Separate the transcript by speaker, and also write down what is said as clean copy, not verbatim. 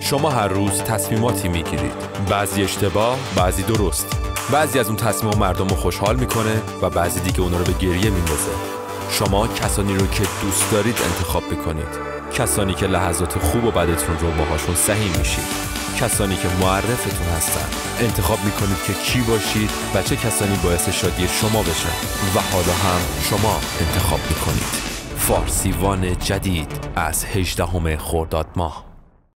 Speaker 1: شما هر روز تصمیماتی میگیرید، بعضی اشتباه، بعضی درست. بعضی از اون تصمیم‌ها مردم رو خوشحال میکنه و بعضی دیگه اونا رو به گریه میندازه. شما کسانی رو که دوست دارید انتخاب میکنید، کسانی که لحظات خوب و بدتون رو باهاشون سهیم میشید، کسانی که معرفتون هستن. انتخاب میکنید که کی باشید و چه کسانی باعث شادی شما بشن و حالا هم شما انتخاب میکنید. فارسیوان جدید از 18 خرداد ماه.